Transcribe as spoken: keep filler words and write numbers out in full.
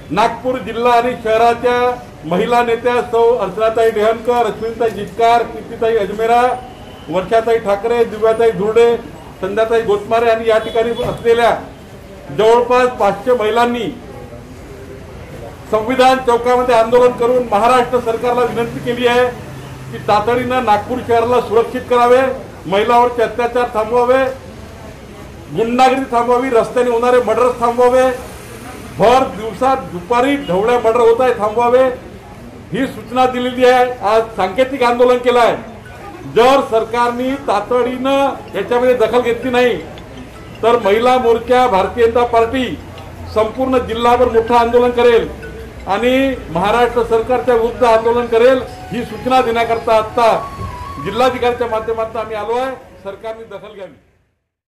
नागपूर जिल्हा आणि शहराच्या महिला नेत्या सौ अर्चनाताई डेहनकर, अश्विनीताई जिचकार, कीर्तिताई अजमेरा, वर्षाताई ठाकरे, दिव्याताई धुर्डे, संध्याताई गोतमारे आणि या ठिकाणी असलेल्या जवळपास पाचशे महिलांनी संविधान चौकामध्ये आंदोलन करून महाराष्ट्र सरकारला विनंती केली आहे की तातडीनं नागपूर शहराला सुरक्षित करावे, महिलांवरचे अत्याचार थांबवावे, गुंडागिरी थांबवावी, रस्त्याने होणारे मर्डर्स थांबवावे, भर दिवसात दुपारी ढवळ्या मर्डर होत आहे थांबवावे, ही सूचना दिलेली आहे। आज सांकेतिक आंदोलन केलं आहे। जर सरकारने तातडीनं याच्यामध्ये दखल घेतली नाही तर महिला मोर्चा भारतीय जनता पार्टी संपूर्ण जिल्हाभर मोठं आंदोलन करेल आणि महाराष्ट्र सरकारच्या विरुद्ध आंदोलन करेल, ही सूचना देण्याकरता आता जिल्हाधिकाऱ्यांच्या माध्यमातून आम्ही आलो आहे। सरकारने दखल घ्यावी।